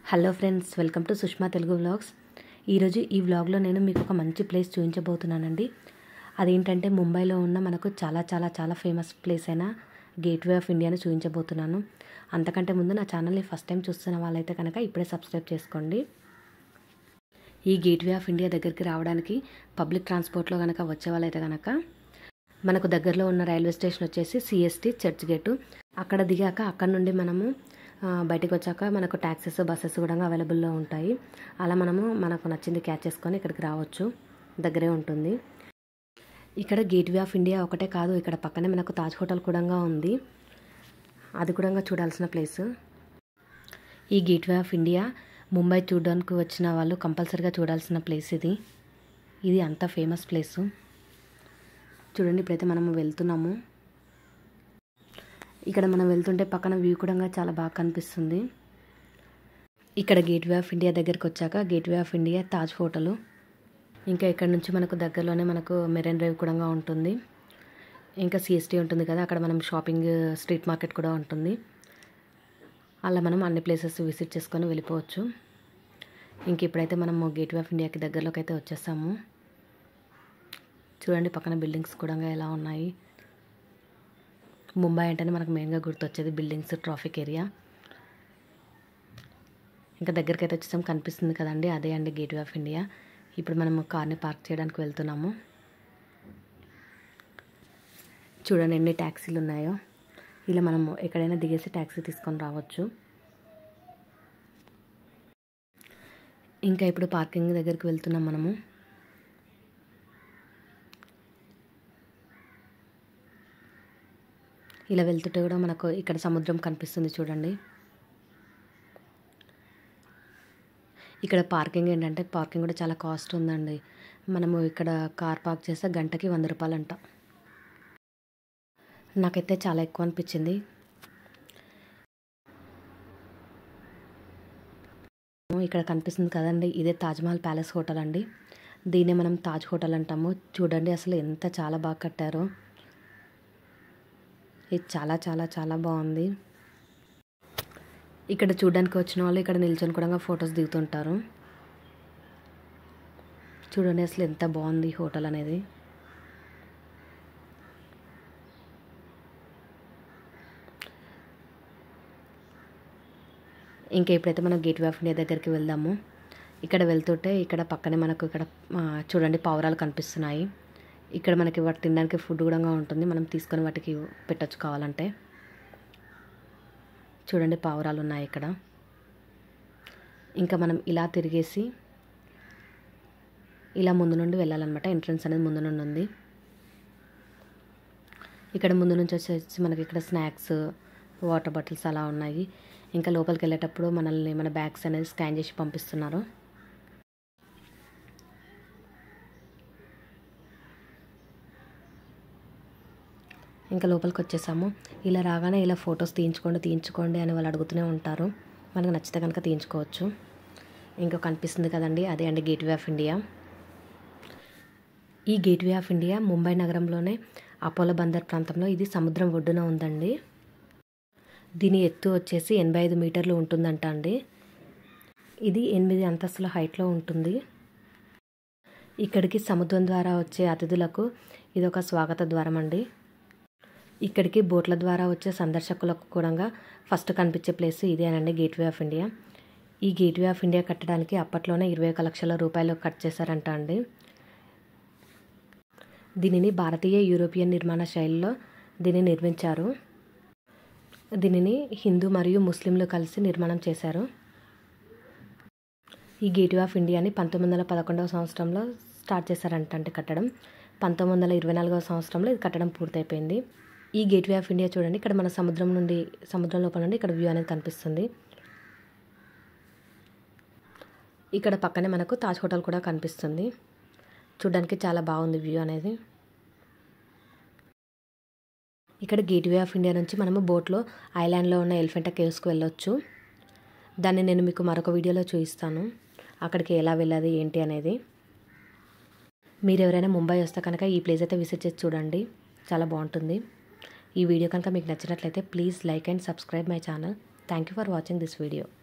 Hello friends, welcome to Sushma Telugu vlogs. ఈరోజు ఈ వ్లాగ్లో నేను మీకు ఒక మంచి ప్లేస్ చూపించబోతున్నానండి. అదేంటంటే ముంబైలో ఉన్న మనకు చాలా చాలా చాలా ఫేమస్ ప్లేస్ అయిన గేట్వే ఆఫ్ ఇండియాని చూపించబోతున్నాను. అంతకంటే ముందు నా ఛానల్ని ఫస్ట్ టైం చూస్తున్న వాళ్ళైతే కనుక ఇప్పుడే సబ్స్క్రైబ్ చేసుకోండి. ఈ గేట్వే ఆఫ్ ఇండియా దగ్గరికి రావడానికి పబ్లిక్ ట్రాన్స్పోర్ట్లో కనుక వచ్చే వాళ్ళైతే కనుక మనకు దగ్గరలో ఉన్న రైల్వే స్టేషన్ వచ్చేసి సిఎస్టీ చర్చ్ గేటు. అక్కడ దిగాక అక్కడ నుండి మనము బయటకు వచ్చాక మనకు ట్యాక్సీస్ బస్సెస్ కూడా అవైలబుల్లో ఉంటాయి. అలా మనకు నచ్చింది క్యాచ్ చేసుకొని ఇక్కడికి రావచ్చు. దగ్గరే ఉంటుంది. ఇక్కడ గేట్వే ఆఫ్ ఇండియా ఒకటే కాదు, ఇక్కడ పక్కనే మనకు తాజ్ హోటల్ కూడా ఉంది. అది కూడా చూడాల్సిన ప్లేస్. ఈ గేట్వే ఆఫ్ ఇండియా ముంబై చూడడానికి వచ్చిన వాళ్ళు కంపల్సరీగా చూడాల్సిన ప్లేస్ ఇది. ఇది అంత ఫేమస్ ప్లేసు. చూడండి, ఇప్పుడైతే మనము వెళ్తున్నాము. ఇక్కడ మనం వెళ్తుంటే పక్కన వ్యూ కూడా చాలా బాగా కనిపిస్తుంది. ఇక్కడ గేట్వే ఆఫ్ ఇండియా దగ్గరికి వచ్చాక gateway of India Taj hotel. ఇంకా ఇక్కడ నుంచి మనకు దగ్గరలోనే మనకు మెరైన్ డ్రైవ్ కూడా ఉంటుంది. ఇంకా సిఎస్టీ ఉంటుంది కదా, అక్కడ మనం షాపింగ్ స్ట్రీట్ మార్కెట్ కూడా ఉంటుంది. అలా మనం అన్ని ప్లేసెస్ విజిట్ చేసుకొని వెళ్ళిపోవచ్చు. ఇంక ఇప్పుడైతే మనము గేట్వే ఆఫ్ ఇండియాకి దగ్గరలోకి అయితే వచ్చేసాము. చూడండి, పక్కన బిల్డింగ్స్ కూడా ఎలా ఉన్నాయి. ముంబై అంటేనే మనకు మెయిన్గా గుర్తొచ్చేది బిల్డింగ్స్, ట్రాఫిక్ ఏరియా. ఇంకా దగ్గరికి అయితే వచ్చేసాం, కనిపిస్తుంది కదండి, అదే అండి గేట్వే ఆఫ్ ఇండియా. ఇప్పుడు మనము కార్ని పార్క్ చేయడానికి వెళ్తున్నాము. చూడండి ఎన్ని ట్యాక్సీలు ఉన్నాయో. ఇలా మనము ఎక్కడైనా దిగేసి ట్యాక్సీ తీసుకొని రావచ్చు. ఇంకా ఇప్పుడు పార్కింగ్ దగ్గరికి వెళ్తున్నాం మనము. ఇలా వెళ్తుంటే కూడా మనకు ఇక్కడ సముద్రం కనిపిస్తుంది చూడండి. ఇక్కడ పార్కింగ్ ఏంటంటే పార్కింగ్ కూడా చాలా కాస్ట్ ఉందండి. మనము ఇక్కడ కార్ పార్క్ చేస్తే గంటకి 100 రూపాయలు అంట. నాకైతే చాలా ఎక్కువ అనిపించింది. ఇక్కడ కనిపిస్తుంది కదండి, ఇదే తాజ్మహల్ ప్యాలెస్ హోటల్ అండి. దీన్నే మనం తాజ్ హోటల్ అంటాము. చూడండి అసలు ఎంత చాలా బాగా కట్టారో. ఇది చాలా చాలా చాలా బాగుంది. ఇక్కడ చూడడానికి వచ్చిన వాళ్ళు ఇక్కడ నిల్చొని కూడా ఫొటోస్ దిగుతుంటారు. చూడండి అసలు ఎంత బాగుంది హోటల్ అనేది. ఇంకా ఎప్పుడైతే మనం గేట్వే ఆఫ్ ఇండియా దగ్గరికి వెళ్దాము. ఇక్కడ వెళ్తుంటే ఇక్కడ పక్కనే మనకు ఇక్కడ చూడండి పావురాలు కనిపిస్తున్నాయి. ఇక్కడ మనకి వాటి తినడానికి ఫుడ్ కూడా ఉంటుంది. మనం తీసుకొని వాటికి పెట్టచ్చు కావాలంటే. చూడండి పావురాలు ఉన్నాయి ఇక్కడ. ఇంకా మనం ఇలా తిరిగేసి ఇలా ముందు నుండి వెళ్ళాలన్నమాట. ఎంట్రన్స్ అనేది ముందు నుండి ఉంది. ఇక్కడ ముందు నుంచి వచ్చేసి మనకి ఇక్కడ స్నాక్స్, వాటర్ బాటిల్స్ అలా ఉన్నాయి. ఇంకా లోపలికి వెళ్ళేటప్పుడు మన బ్యాగ్స్ అనేది స్కాన్ చేసి పంపిస్తున్నారు. ఇంకా లోపలికి వచ్చేసాము. ఇలా రాగానే ఇలా ఫొటోస్ తీయించుకోండి అని వాళ్ళు అడుగుతూనే ఉంటారు. మనకు నచ్చితే కనుక తీయించుకోవచ్చు. ఇంకా కనిపిస్తుంది కదండి, అదే అండి గేట్వే ఆఫ్ ఇండియా. ఈ గేట్వే ఆఫ్ ఇండియా ముంబై నగరంలోనే అపోలో బందర్ ప్రాంతంలో ఇది సముద్రం ఒడ్డున ఉందండి. దీని ఎత్తు వచ్చేసి 85 మీటర్లు ఉంటుందంట అండి. ఇది 8 అంతస్తుల హైట్లో ఉంటుంది. ఇక్కడికి సముద్రం ద్వారా వచ్చే అతిథులకు ఇది ఒక స్వాగత ద్వారం అండి. ఇక్కడికి బోట్ల ద్వారా వచ్చే సందర్శకులకు కూడా ఫస్ట్ కనిపించే ప్లేస్ ఇదేనండి గేట్వే ఆఫ్ ఇండియా. ఈ గేట్వే ఆఫ్ ఇండియా కట్టడానికి అప్పట్లోనే 21 లక్షల రూపాయలు ఖర్చు చేశారంట అండి. దీనిని భారతీయ యూరోపియన్ నిర్మాణ శైలిలో దీన్ని నిర్మించారు. దీనిని హిందూ మరియు ముస్లింలు కలిసి నిర్మాణం చేశారు. ఈ గేట్వే ఆఫ్ ఇండియాని 1911 సంవత్సరంలో స్టార్ట్ చేశారంట అంటే కట్టడం. 1924 సంవత్సరంలో ఇది కట్టడం పూర్తయిపోయింది. ఈ గేట్వే ఆఫ్ ఇండియా చూడండి, ఇక్కడ మన సముద్రం లోపల నుండి ఇక్కడ వ్యూ అనేది కనిపిస్తుంది. ఇక్కడ పక్కనే మనకు తాజ్ హోటల్ కూడా కనిపిస్తుంది. చూడడానికి చాలా బాగుంది వ్యూ అనేది. ఇక్కడ గేట్వే ఆఫ్ ఇండియా నుంచి మనము బోట్లో ఐలాండ్లో ఉన్న ఎలిఫెంటా కేవ్స్కి వెళ్ళొచ్చు. దాన్ని నేను మీకు మరొక వీడియోలో చూపిస్తాను, అక్కడికి ఎలా వెళ్ళాలి ఏంటి అనేది. మీరు ఎవరైనా ముంబై వస్తే కనుక ఈ ప్లేస్ అయితే విజిట్ చేసి చూడండి, చాలా బాగుంటుంది. ఈ వీడియో కనుక మీకు నచ్చినట్లయితే please like and subscribe my channel. Thank you for watching this video.